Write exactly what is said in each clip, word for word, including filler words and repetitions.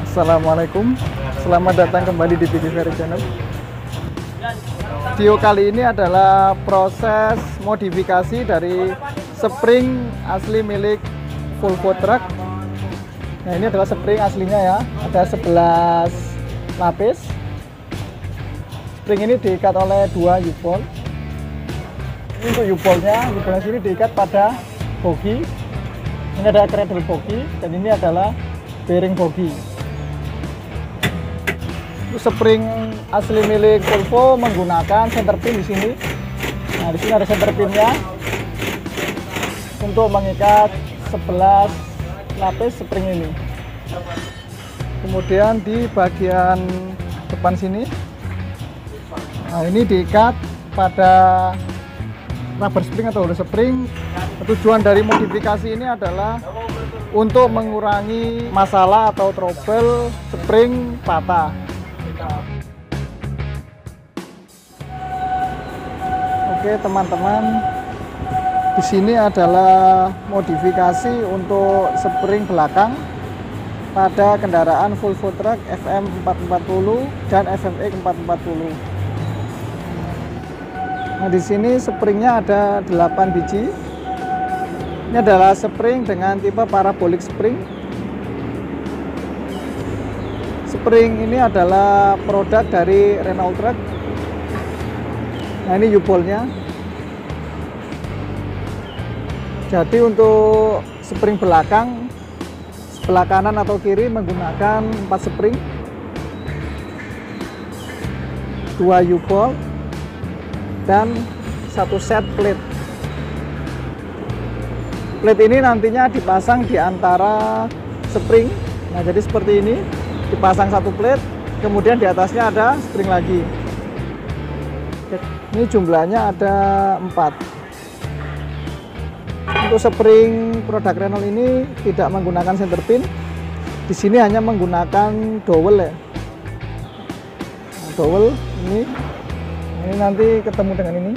Assalamualaikum, selamat datang kembali di Bidi Ferry Channel. Video kali ini adalah proses modifikasi dari spring asli milik Volvo Truck. Nah, ini adalah spring aslinya ya, ada sebelas lapis. Spring ini diikat oleh dua U-bolt. Ini untuk U-boltnya, U-boltnya sini diikat pada bogi. Ini ada cradle bogi dan ini adalah bearing bogi. Spring asli milik Volvo menggunakan center pin di sini. Nah, di sini ada center pinnya untuk mengikat sebelas lapis spring ini. Kemudian di bagian depan sini, nah ini diikat pada rubber spring atau hollow spring. Tujuan dari modifikasi ini adalah untuk mengurangi masalah atau trouble spring patah. Oke teman-teman, di sini adalah modifikasi untuk spring belakang pada kendaraan Volvo Truck F M empat empat nol dan F M X empat empat nol. Nah, di sini springnya ada delapan biji. Ini adalah spring dengan tipe parabolic spring. Spring ini adalah produk dari Renault Truck. Nah, ini U-boltnya. Jadi untuk spring belakang, sebelah kanan atau kiri menggunakan empat spring, dua U-bolt, dan satu set plate. Plate ini nantinya dipasang di antara spring. Nah, jadi seperti ini, dipasang satu plate, kemudian di atasnya ada spring lagi. Ini jumlahnya ada empat. Untuk spring produk Renault ini tidak menggunakan center pin. Di sini hanya menggunakan dowel ya. Nah, dowel ini, ini nanti ketemu dengan ini.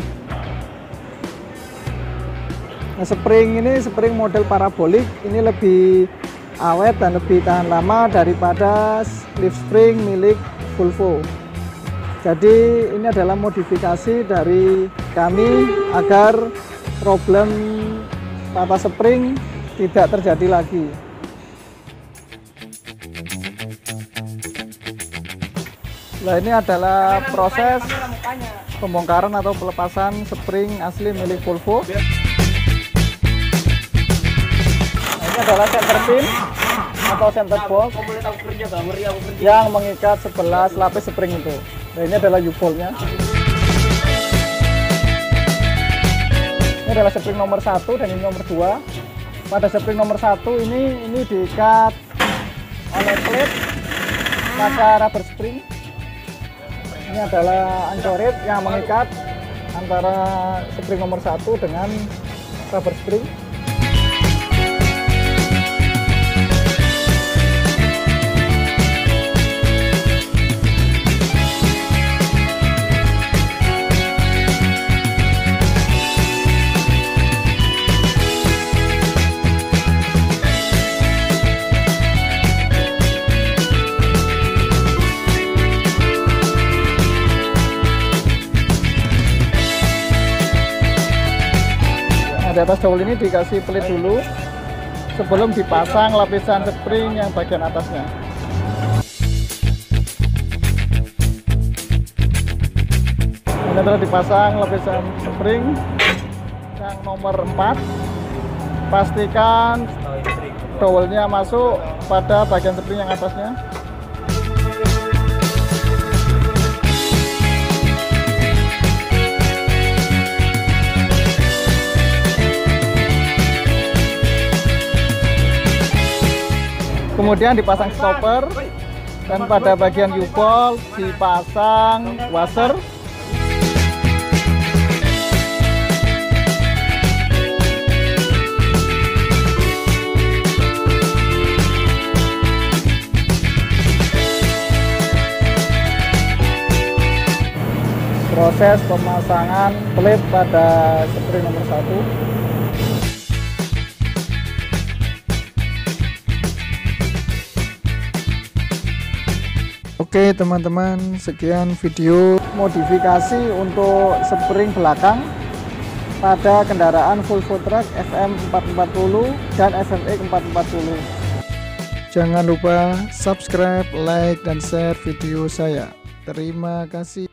Nah, spring ini spring model parabolik, ini lebih awet dan lebih tahan lama daripada leaf spring milik Volvo. Jadi ini adalah modifikasi dari kami agar problem patah spring tidak terjadi lagi. Nah, ini adalah proses pembongkaran atau pelepasan spring asli milik Volvo. Nah, ini adalah center pin atau center bolt yang mengikat sebelas lapis spring itu. Nah, ini adalah U-boltnya. Ini adalah spring nomor satu dan ini nomor dua. Pada spring nomor satu ini ini diikat oleh plate pada rubber spring. Ini adalah anchoret yang mengikat antara spring nomor satu dengan rubber spring. Di atas dowel ini dikasih pelit dulu sebelum dipasang lapisan spring yang bagian atasnya. Ini telah dipasang lapisan spring yang nomor empat. Pastikan dowelnya masuk pada bagian spring yang atasnya. Kemudian dipasang stopper dan pada bagian U-bolt dipasang washer. Proses pemasangan plate pada spring nomor satu. Oke teman-teman, sekian video modifikasi untuk spring belakang pada kendaraan Volvo Truck F M empat empat nol dan F M X empat empat nol. Jangan lupa subscribe, like, dan share video saya. Terima kasih.